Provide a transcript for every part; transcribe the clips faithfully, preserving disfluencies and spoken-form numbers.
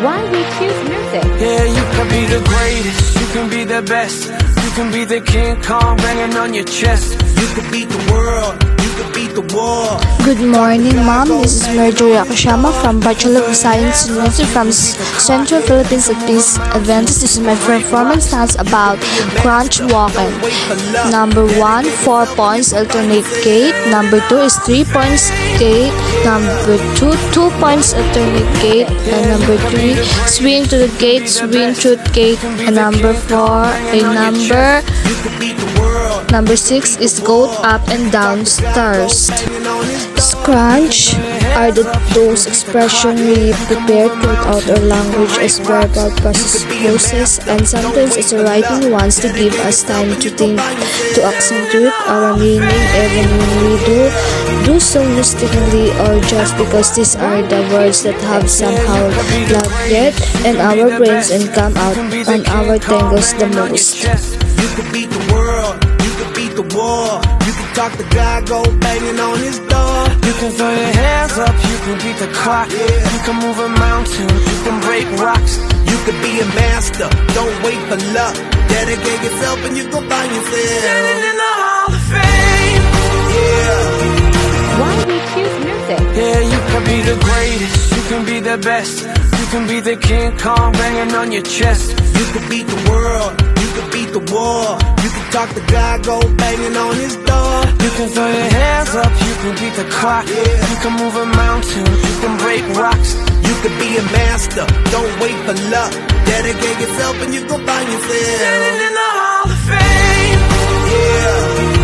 Why we choose music? Yeah, you can be the greatest, you can be the best, you can be the King Kong banging on your chest. You can beat the world, you can beat the war. Good morning, Mom. This is Marjorie Akashama from Bachelor of Science University from Central Philippines of Peace Adventist. This is my performance dance about crunch walking. Number one, four points alternate gait. Number two is three points gait. Number two, two points alternate gait. And number three, swing to the gate, swing through the gate. And number four, a number Number six is go up and down stairs. Scrunch are the those expressions we prepare without our language as verbal process, and sometimes as a writing ones to give us time to think, to accentuate our meaning, even when we do do so mistakenly or just because these are the words that have somehow landed in our brains and come out on our tangles the most. You could beat the world, you could beat the war. You can talk to God, go banging on his door. You can throw your hands up, you can beat the clock. Yeah. You can move a mountain, you can break rocks. You could be a master, don't wait for luck. Dedicate yourself and you go find yourself standing in the Hall of Fame. Yeah. Why we choose music? Yeah, you can be the greatest, you can be the best, you can be the King Kong banging on your chest. You can beat the world, you can beat the war. You can talk to God, go banging on his door. You can throw your hands up, you can beat the clock. Yeah. You can move a mountain, you can break rocks. You can be a master, don't wait for luck. Dedicate yourself and you go find yourself standing in the Hall of Fame. Yeah.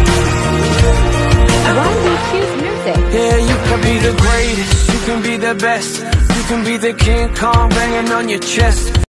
Why we choose music? Yeah, you can be the greatest, you can be the best, you can be the King Kong banging on your chest.